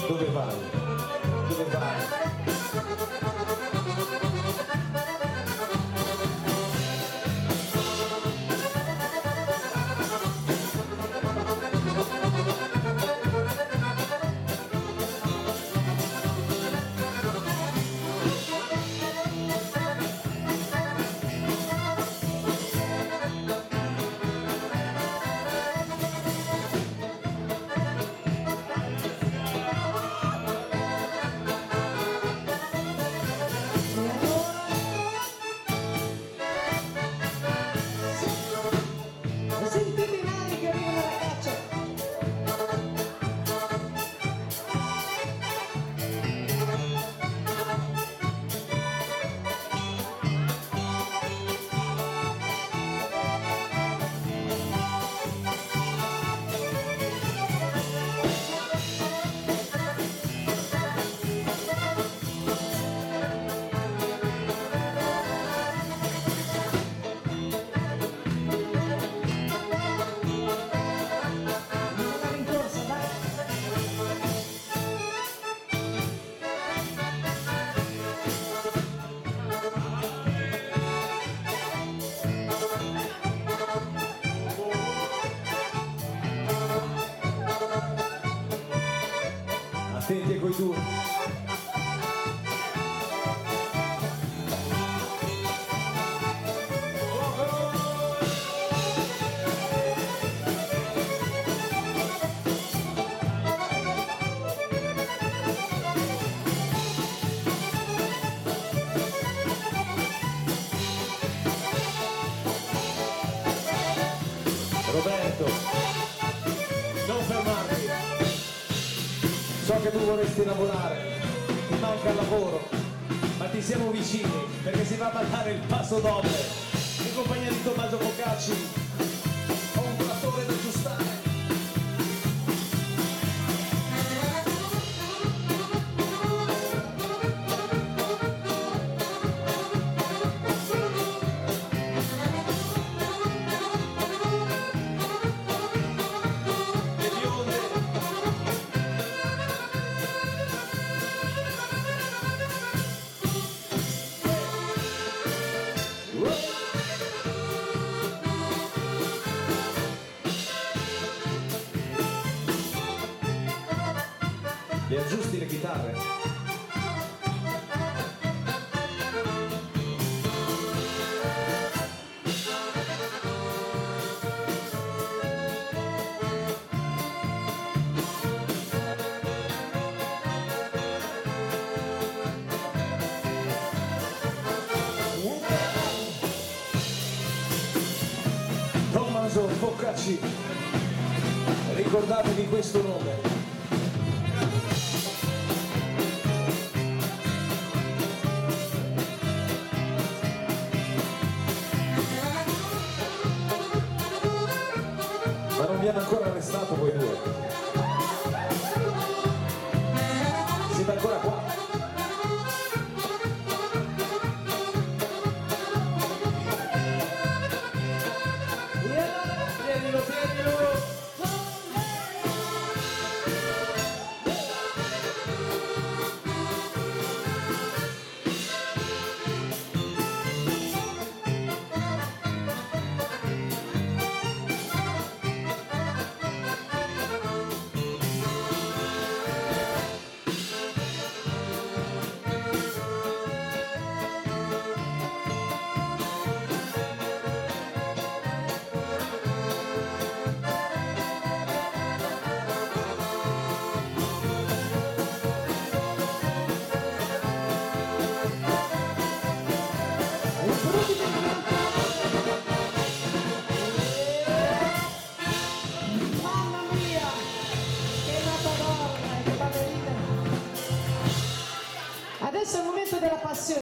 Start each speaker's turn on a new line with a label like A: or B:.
A: Dove vai? Dove vai? Attenti coi due. Roberto, non fermarti. So che tu vorresti lavorare, ti manca il lavoro, ma ti siamo vicini perché si va a ballare il passo doble in compagnia di Tommaso Boccacci. Ho un trattore da aggiustare. Le aggiusti le chitarre? Tommaso Boccacci, ricordatevi questo nome. Ma non vi hanno ancora arrestato voi due? Siete ancora qua? Tienilo, tienilo!
B: Adesso è il momento della passione.